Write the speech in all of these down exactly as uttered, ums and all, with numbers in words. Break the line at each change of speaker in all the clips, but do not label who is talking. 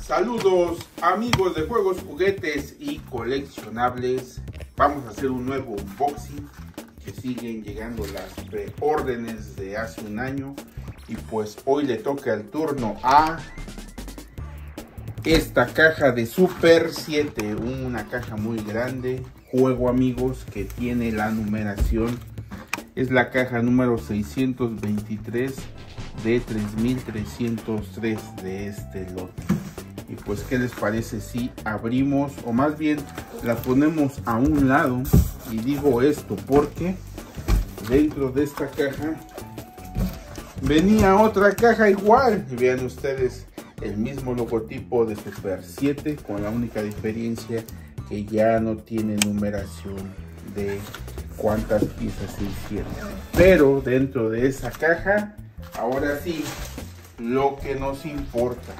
Saludos amigos de juegos, juguetes y coleccionables. Vamos a hacer un nuevo unboxing, que siguen llegando las preórdenes de hace un año. Y pues hoy le toca el turno a esta caja de Super siete, una caja muy grande, juego amigos, que tiene la numeración. Es la caja número seiscientos veintitrés de tres mil trescientos tres de este lote. Y pues, ¿qué les parece si abrimos, o más bien la ponemos a un lado? Y digo esto porque dentro de esta caja venía otra caja igual. Y vean ustedes, el mismo logotipo de Super siete, con la única diferencia que ya no tiene numeración de cuántas piezas se hicieron. Pero dentro de esa caja, ahora sí, lo que nos importa.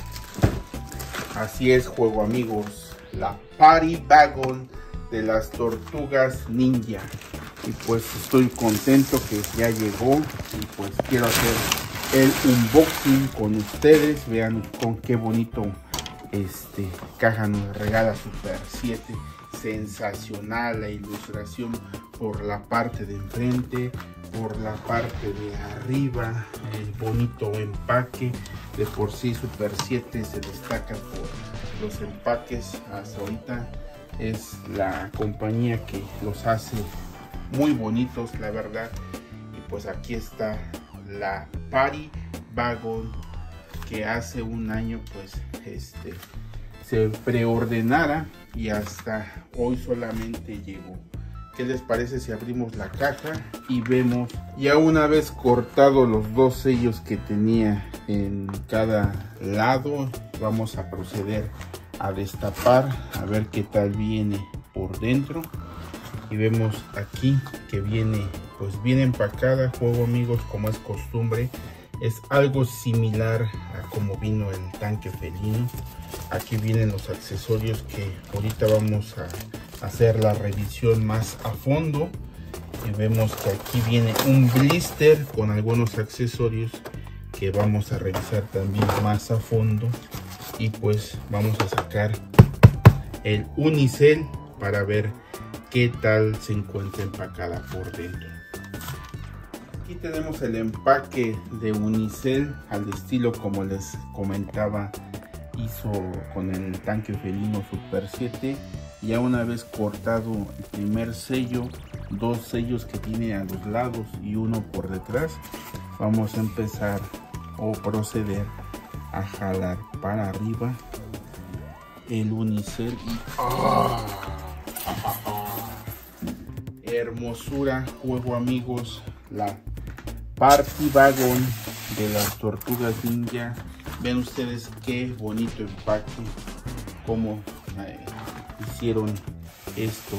Así es, juego amigos, la Party Wagon de las Tortugas Ninja. Y pues estoy contento que ya llegó, y pues quiero hacer el unboxing con ustedes. Vean con qué bonito este caja nos regala Super siete. Sensacional la ilustración por la parte de enfrente, por la parte de arriba, el bonito empaque. De por sí Super siete se destaca por los empaques. Hasta ahorita es la compañía que los hace muy bonitos, la verdad. Y pues aquí está la Party Wagon, que hace un año pues este se preordenara y hasta hoy solamente llegó. ¿Qué les parece si abrimos la caja y vemos, ya una vez cortado los dos sellos que tenía en cada lado? Vamos a proceder a destapar a ver qué tal viene por dentro. Y vemos aquí que viene pues bien empacada, juego amigos, como es costumbre. Es algo similar a como vino el tanque felino. Aquí vienen los accesorios que ahorita vamos a hacer la revisión más a fondo. Y vemos que aquí viene un blister con algunos accesorios que vamos a revisar también más a fondo. Y pues vamos a sacar el unicel para ver qué tal se encuentra empacada por dentro. Aquí tenemos el empaque de unicel al estilo, como les comentaba, hizo con el tanque felino Super siete. Ya una vez cortado el primer sello, dos sellos que tiene a los lados y uno por detrás, vamos a empezar o proceder a jalar para arriba el unicel y ¡oh! Hermosura, juego amigos, la Party Wagon de las Tortugas Ninja. Ven ustedes qué bonito empaque, cómo eh, hicieron esto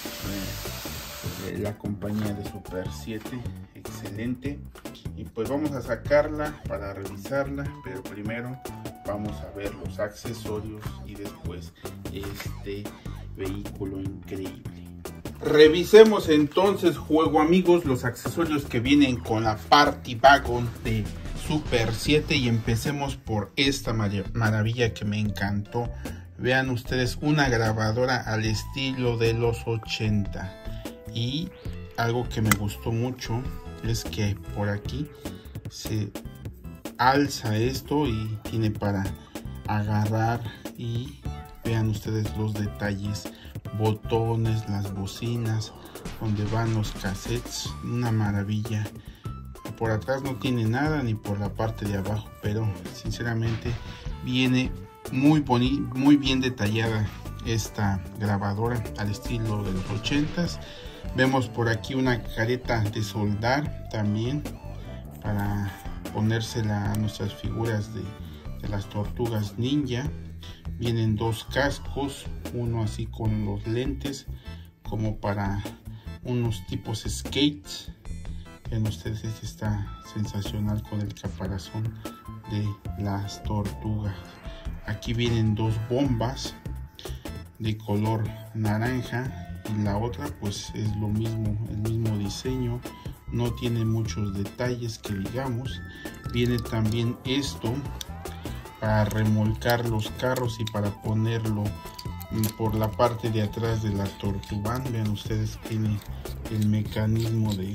eh, la compañía de Super siete. Excelente. Y pues vamos a sacarla para revisarla, pero primero vamos a ver los accesorios y después este vehículo increíble. Revisemos entonces, juego amigos, los accesorios que vienen con la Party Wagon de Super siete. Y empecemos por esta maravilla que me encantó. Vean ustedes, una grabadora al estilo de los ochenta. Y algo que me gustó mucho es que por aquí se alza esto y tiene para agarrar. Y vean ustedes los detalles, botones, las bocinas, donde van los cassettes. Una maravilla. Por atrás no tiene nada, ni por la parte de abajo, pero sinceramente viene muy bonito, muy bien detallada esta grabadora al estilo de los ochentas. Vemos por aquí una careta de soldar también para ponérsela a nuestras figuras de, de las Tortugas Ninja. Vienen dos cascos, uno así con los lentes como para unos tipos skates. Ven ustedes, este está sensacional con el caparazón de las tortugas. Aquí vienen dos bombas de color naranja, y la otra pues es lo mismo, el mismo diseño, no tiene muchos detalles que digamos. Viene también esto para remolcar los carros y para ponerlo por la parte de atrás de la Tortuvan. Vean ustedes, tiene el mecanismo de,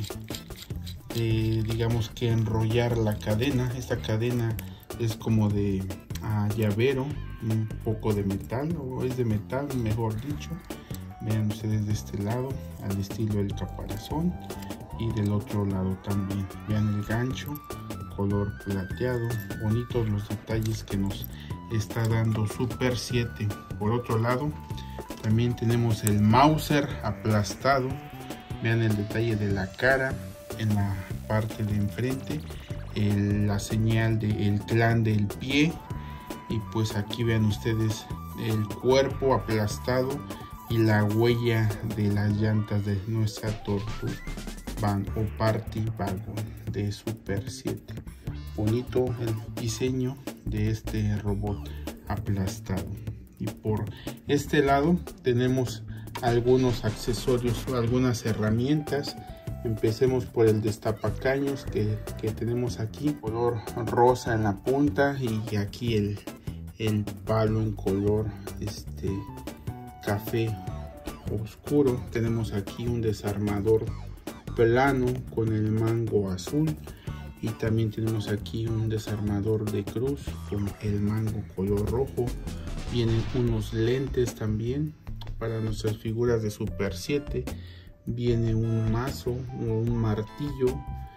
de digamos que enrollar la cadena. Esta cadena es como de uh, llavero, un poco de metal, o es de metal mejor dicho. Vean ustedes de este lado al estilo del caparazón y del otro lado también. Vean el gancho color plateado, bonitos los detalles que nos está dando Super siete. Por otro lado también tenemos el Mauser aplastado. Vean el detalle de la cara en la parte de enfrente, el, la señal del clan del pie, y pues aquí vean ustedes el cuerpo aplastado y la huella de las llantas de nuestra Tortuvan o Party Wagon de Super siete. Bonito el diseño de este robot aplastado. Y por este lado tenemos algunos accesorios o algunas herramientas. Empecemos por el destapacaños que, que tenemos aquí, color rosa en la punta, y aquí el, el palo en color este café oscuro. Tenemos aquí un desarmador plano con el mango azul, y también tenemos aquí un desarmador de cruz con el mango color rojo. Vienen unos lentes también para nuestras figuras de Super siete. Viene un mazo o un martillo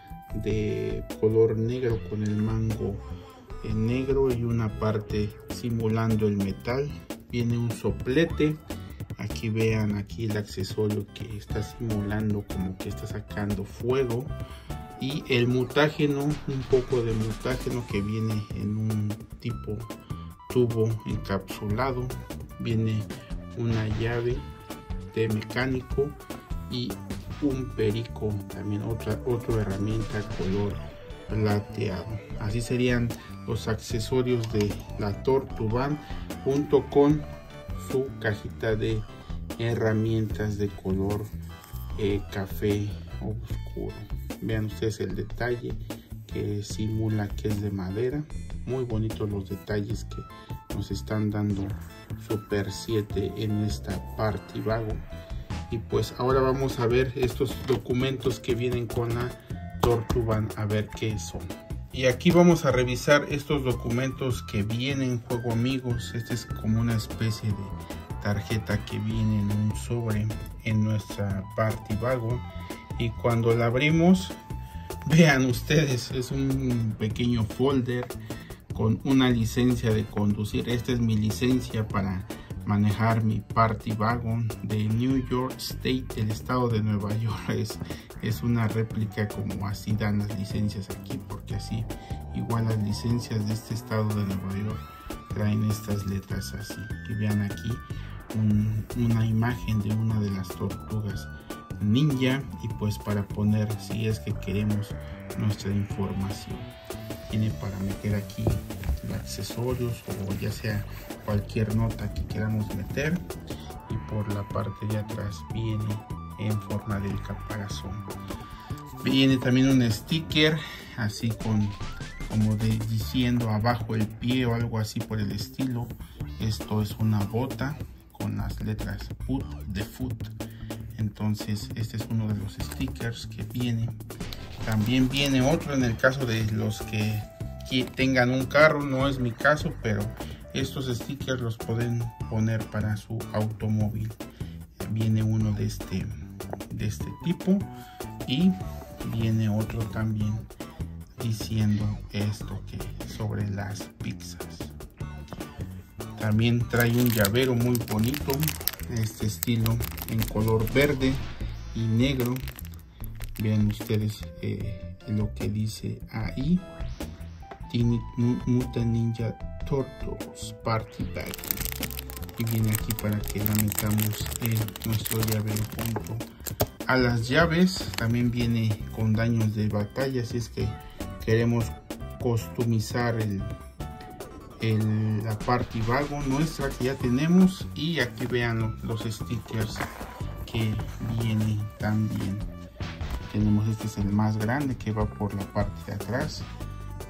de color negro con el mango en negro y una parte simulando el metal. Viene un soplete. Aquí vean aquí el accesorio que está simulando como que está sacando fuego. Y el mutágeno, un poco de mutágeno que viene en un tipo tubo encapsulado. Viene una llave de mecánico y un perico, también otra, otra herramienta color plateado. Así serían los accesorios de la Tortuvan junto con su cajita de herramientas de color eh, café oscuro. Vean ustedes el detalle que simula que es de madera. Muy bonitos los detalles que nos están dando Super siete en esta Party Wagon. Y pues ahora vamos a ver estos documentos que vienen con la Tortuvan, a ver qué son. Y aquí vamos a revisar estos documentos que vienen, juego amigos. Este es como una especie de tarjeta que viene en un sobre en nuestra Party Wagon, y cuando la abrimos, vean ustedes, es un pequeño folder con una licencia de conducir. Esta es mi licencia para manejar mi Party Wagon de New York State, del estado de Nueva York. Es, es una réplica, como así dan las licencias aquí, porque así igual las licencias de este estado de Nueva York traen estas letras así. Y vean aquí un, una imagen de una de las tortugas ninja, y pues para poner si es que queremos nuestra información. Tiene para meter aquí accesorios o ya sea cualquier nota que queramos meter, y por la parte de atrás viene en forma del caparazón. Viene también un sticker así con como de diciendo abajo el pie o algo así por el estilo. Esto es una bota con las letras foot de foot. Entonces este es uno de los stickers que viene. También viene otro en el caso de los que, que tengan un carro. No es mi caso, pero estos stickers los pueden poner para su automóvil. Viene uno de este, de este tipo, y viene otro también diciendo esto que sobre las pizzas. También trae un llavero muy bonito, este estilo en color verde y negro. Vean ustedes eh, lo que dice ahí: Teenage Mutant Ninja Turtles Party Wagon. Y viene aquí para que la metamos en nuestro llavero junto a las llaves. También viene con daños de batalla, si es que queremos customizar el, el, la Party Wagon nuestra que ya tenemos. Y aquí vean los stickers que vienen también. Tenemos, este es el más grande que va por la parte de atrás.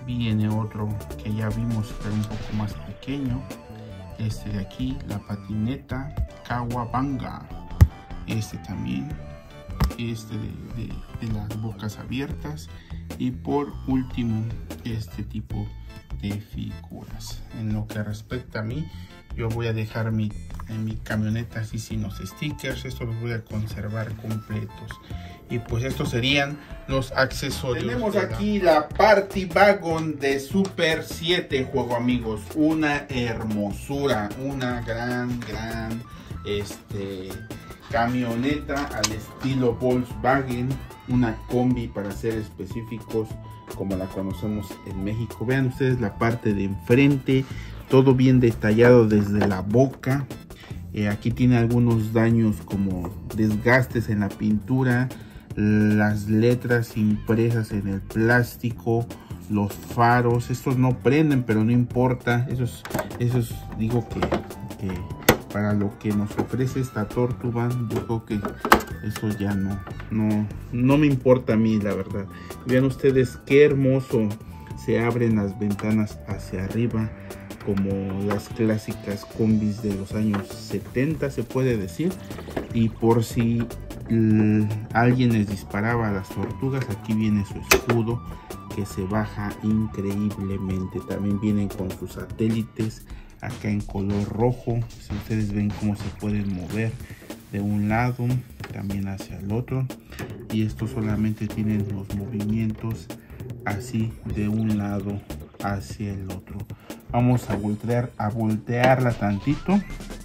Viene otro que ya vimos, pero un poco más pequeño. Este de aquí, la patineta Kawabanga. Este también. Este de, de, de las bocas abiertas. Y por último, este tipo de figuras. En lo que respecta a mí, yo voy a dejar mi, en mi camioneta así sin los stickers. Estos los voy a conservar completos. Y pues estos serían los accesorios. Tenemos aquí la Party Wagon de Super siete, juego amigos. Una hermosura, una gran, gran este, camioneta al estilo Volkswagen. Una combi para ser específicos, como la conocemos en México. Vean ustedes la parte de enfrente, todo bien detallado desde la boca. Eh, aquí tiene algunos daños como desgastes en la pintura, las letras impresas en el plástico, los faros. Estos no prenden, pero no importa. Esos, esos digo que, que para lo que nos ofrece esta Tortuga, yo creo que eso ya no, no, no me importa a mí, la verdad. Vean ustedes qué hermoso se abren las ventanas hacia arriba, como las clásicas combis de los años setenta, se puede decir. Y por si alguien les disparaba a las tortugas, aquí viene su escudo que se baja increíblemente. También vienen con sus satélites acá en color rojo. Si ustedes ven cómo se pueden mover de un lado también hacia el otro, y estos solamente tienen los movimientos así de un lado hacia el otro. Vamos a voltear a voltearla tantito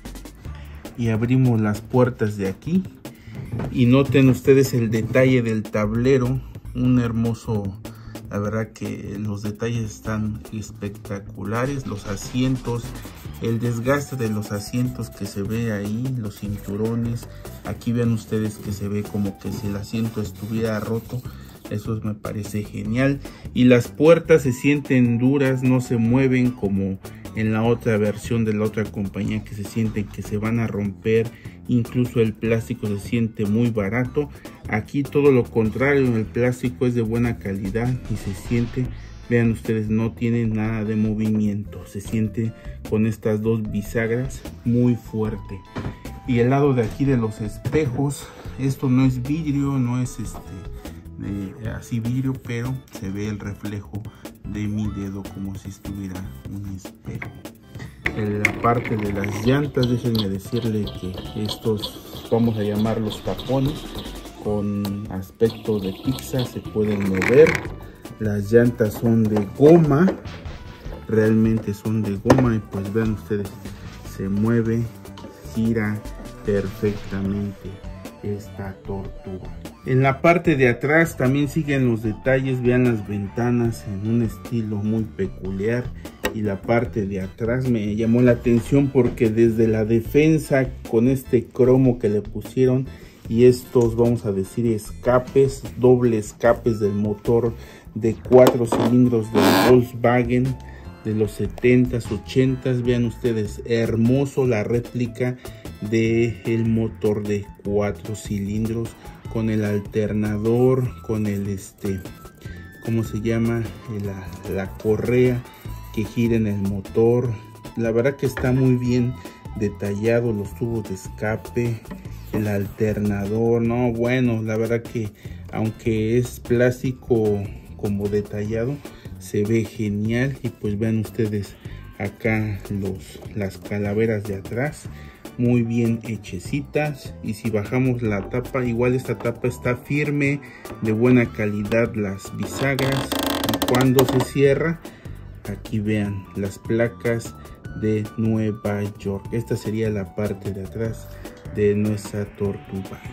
y abrimos las puertas de aquí, y noten ustedes el detalle del tablero. Un hermoso, la verdad que los detalles están espectaculares. Los asientos, el desgaste de los asientos que se ve ahí, los cinturones. Aquí vean ustedes que se ve como que si el asiento estuviera roto. Eso me parece genial. Y las puertas se sienten duras, no se mueven como en la otra versión de la otra compañía, que se sienten que se van a romper. Incluso el plástico se siente muy barato. Aquí todo lo contrario, el plástico es de buena calidad y se siente, vean ustedes, no tiene nada de movimiento. Se siente con estas dos bisagras muy fuerte. Y el lado de aquí de los espejos, esto no es vidrio, no es este de, así vidrio, pero se ve el reflejo de mi dedo como si estuviera un espejo. En la parte de las llantas, déjenme decirle que estos, vamos a llamarlos tapones, con aspecto de pizza, se pueden mover. Las llantas son de goma, realmente son de goma, y pues vean ustedes, se mueve, gira perfectamente esta Tortuga. En la parte de atrás también siguen los detalles. Vean las ventanas en un estilo muy peculiar, y la parte de atrás me llamó la atención porque desde la defensa, con este cromo que le pusieron y estos, vamos a decir, escapes, doble escapes del motor de cuatro cilindros del Volkswagen de los setentas, ochentas. Vean ustedes, hermoso la réplica del motor de cuatro cilindros, con el alternador, con el este, ¿cómo se llama? La, la correa que gira en el motor. La verdad que está muy bien detallado, los tubos de escape, el alternador. No, bueno, la verdad que aunque es plástico como detallado, se ve genial. Y pues vean ustedes acá los, las calaveras de atrás, muy bien hechecitas. Y si bajamos la tapa, igual esta tapa está firme, de buena calidad las bisagras. Y cuando se cierra, aquí vean las placas de Nueva York. Esta sería la parte de atrás de nuestra Tortuga.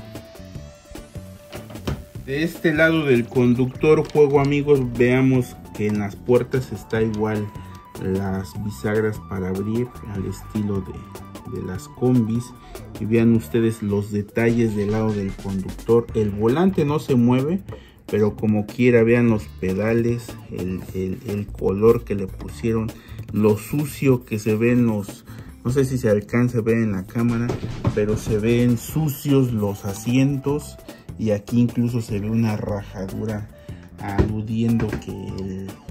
De este lado del conductor, juego amigos, veamos que en las puertas está igual las bisagras para abrir al estilo de, de las combis. Y vean ustedes los detalles del lado del conductor. El volante no se mueve, pero como quiera, vean los pedales, el, el, el color que le pusieron, lo sucio que se ven los, no sé si se alcanza a ver en la cámara, pero se ven sucios los asientos. Y aquí incluso se ve una rajadura, aludiendo que el,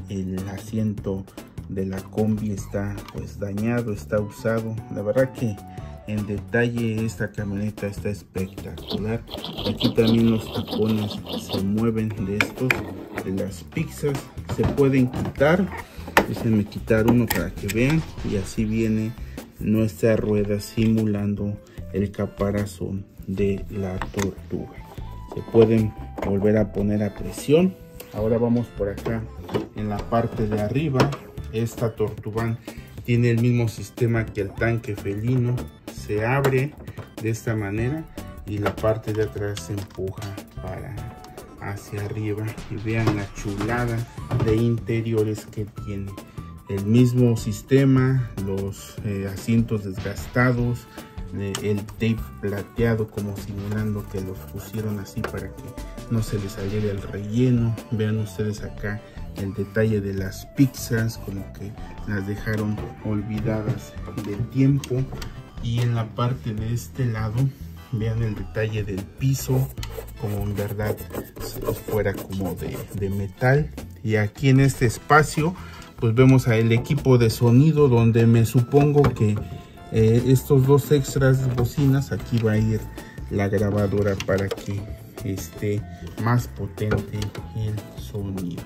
el asiento de la combi está pues dañado, está usado. La verdad que en detalle esta camioneta está espectacular. Aquí también los tapones se mueven de estos, de las pizzas, se pueden quitar. Déjenme quitar uno para que vean, y así viene nuestra rueda simulando el caparazón de la tortuga. Se pueden volver a poner a presión. Ahora vamos por acá en la parte de arriba. Esta Tortuvan tiene el mismo sistema que el tanque felino. Se abre de esta manera y la parte de atrás se empuja para hacia arriba, y vean la chulada de interiores que tiene. El mismo sistema, los eh, asientos desgastados, eh, el tape plateado como simulando que los pusieron así para que no se les saliera el relleno. Vean ustedes acá el detalle de las pizzas, como que las dejaron olvidadas del tiempo. Y en la parte de este lado, vean el detalle del piso, como en verdad fuera como de, de metal. Y aquí en este espacio pues vemos el equipo de sonido, donde me supongo que eh, estos dos extras bocinas, aquí va a ir la grabadora para que esté más potente el sonido.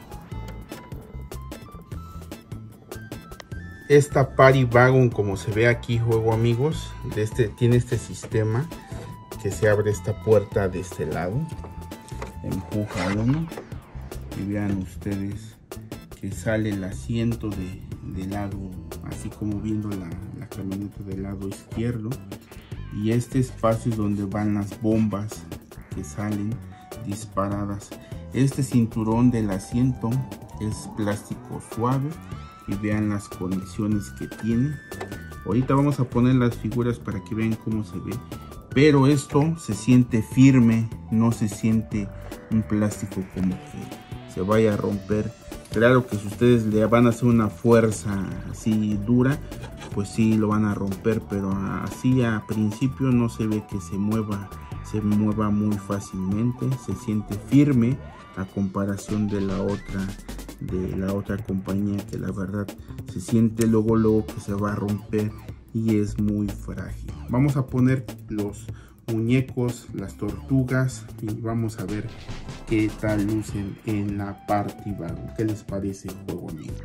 Esta Party Wagon, como se ve aquí, juego amigos, de este, tiene este sistema que se abre esta puerta de este lado, empuja uno y vean ustedes que sale el asiento de, de lado, así como viendo la, la camioneta del lado izquierdo, y este espacio es donde van las bombas que salen disparadas. Este cinturón del asiento es plástico suave y vean las condiciones que tiene. Ahorita vamos a poner las figuras para que vean cómo se ve, pero esto se siente firme, no se siente un plástico como que se vaya a romper. Claro que si ustedes le van a hacer una fuerza así dura, pues sí lo van a romper, pero así a principio no se ve que se mueva, se mueva muy fácilmente. Se siente firme a comparación de la otra de la otra compañía, que la verdad se siente luego luego que se va a romper y es muy frágil. Vamos a poner los muñecos, las tortugas, y vamos a ver qué tal lucen en la Party Wagon. ¿Qué les parece, juego amigos?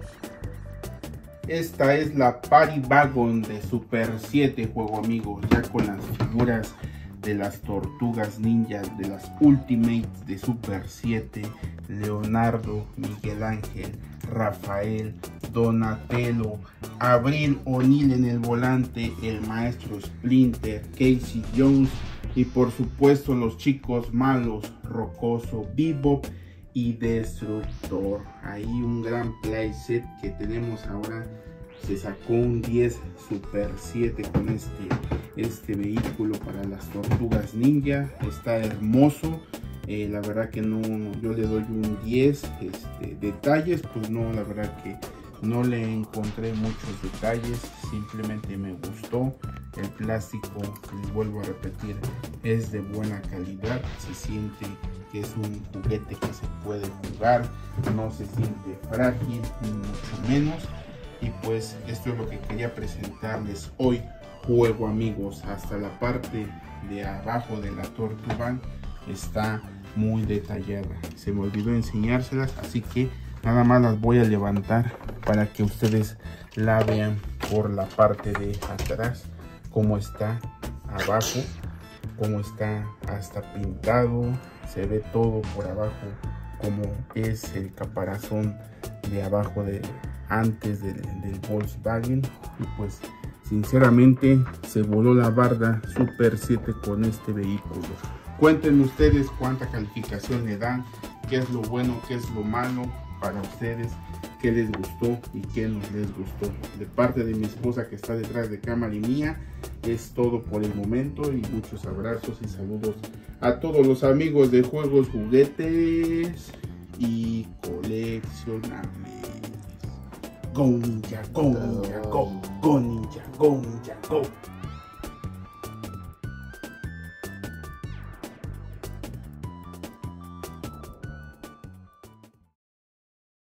Esta es la Party Wagon de Super siete, juego amigos, ya con las figuras de las tortugas ninja, de las Ultimates de Super siete, Leonardo, Miguel Ángel, Rafael, Donatello, Abril O'Neil en el volante, el maestro Splinter, Casey Jones y por supuesto los chicos malos, Rocoso, Bebop y Destructor. Ahí un gran playset que tenemos ahora. Se sacó un diez Super siete con este, este vehículo para las tortugas ninja. Está hermoso. Eh, la verdad que no, yo le doy un diez. Este, detalles, pues no, la verdad que no le encontré muchos detalles. Simplemente me gustó. El plástico, les vuelvo a repetir, es de buena calidad. Se siente que es un juguete que se puede jugar. No se siente frágil, ni mucho menos. Y pues esto es lo que quería presentarles hoy, juego amigos. Hasta la parte de abajo de la Tortuvan está muy detallada. Se me olvidó enseñárselas, así que nada más las voy a levantar para que ustedes la vean por la parte de atrás, cómo está abajo, cómo está hasta pintado. Se ve todo por abajo, como es el caparazón de abajo de antes del, del Volkswagen. Y pues sinceramente se voló la barda Super siete con este vehículo. Cuéntenme ustedes cuánta calificación le dan, qué es lo bueno, qué es lo malo para ustedes, qué les gustó y qué no les gustó. De parte de mi esposa que está detrás de cámara y mía, es todo por el momento, y muchos abrazos y saludos a todos los amigos de juegos, juguetes y coleccionables. Go ninja, go ninja, go, go ninja, go ninja, go.